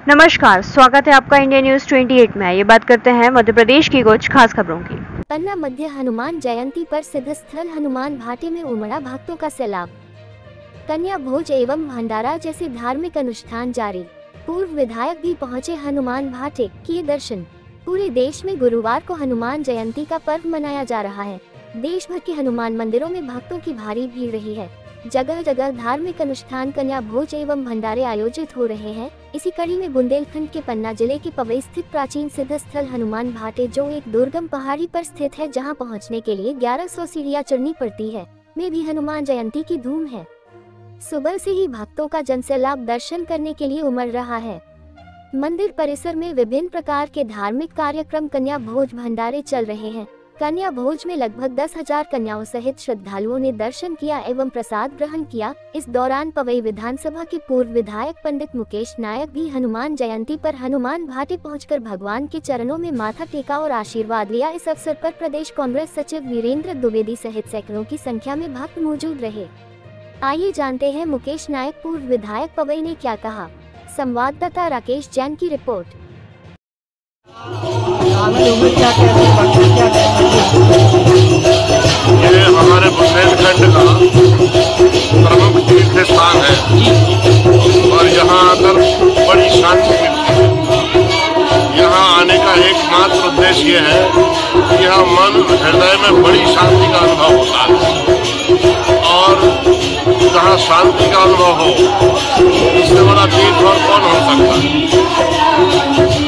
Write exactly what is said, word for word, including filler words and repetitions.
नमस्कार, स्वागत है आपका इंडिया न्यूज अट्ठाईस में। ये बात करते हैं मध्य प्रदेश की कुछ खास खबरों की। पन्ना मध्य हनुमान जयंती पर सिद्धस्थल हनुमान घाटी में उमड़ा भक्तों का सैलाब। कन्या भोज एवं भंडारा जैसे धार्मिक अनुष्ठान जारी। पूर्व विधायक भी पहुंचे हनुमान घाटी, किए दर्शन। पूरे देश में गुरुवार को हनुमान जयंती का पर्व मनाया जा रहा है। देश भर के हनुमान मंदिरों में भक्तों की भारी भीड़ रही है। जगह जगह धार्मिक अनुष्ठान कन्या भोज एवं भंडारे आयोजित हो रहे हैं। इसी कड़ी में बुंदेलखंड के पन्ना जिले के पवई स्थित प्राचीन सिद्धस्थल हनुमान घाटी, जो एक दुर्गम पहाड़ी पर स्थित है, जहां पहुंचने के लिए ग्यारह सौ सीढ़ियां चढ़नी पड़ती है, में भी हनुमान जयंती की धूम है। सुबह से ही भक्तों का जनसैलाब दर्शन करने के लिए उमड़ रहा है। मंदिर परिसर में विभिन्न प्रकार के धार्मिक कार्यक्रम कन्या भोज भंडारे चल रहे हैं। कन्या भोज में लगभग दस हजार कन्याओं सहित श्रद्धालुओं ने दर्शन किया एवं प्रसाद ग्रहण किया। इस दौरान पवई विधानसभा के पूर्व विधायक पंडित मुकेश नायक भी हनुमान जयंती पर हनुमान घाटी पहुंचकर भगवान के चरणों में माथा टेका और आशीर्वाद लिया। इस अवसर पर प्रदेश कांग्रेस सचिव वीरेंद्र द्विवेदी सहित सैकड़ों की संख्या में भक्त मौजूद रहे। आइए जानते हैं मुकेश नायक पूर्व विधायक पवई ने क्या कहा। संवाददाता राकेश जैन की रिपोर्ट। ये हमारे बुंदेलखंड का प्रमुख तीर्थ स्थान है और यहाँ आकर बड़ी शांति मिलती है। यहाँ आने का एकमात्र उद्देश्य ये है कि यहाँ मन हृदय में बड़ी शांति का अनुभव होता है और जहाँ शांति का अनुभव हो, इससे बड़ा तीर्थ और कौन हो सकता है।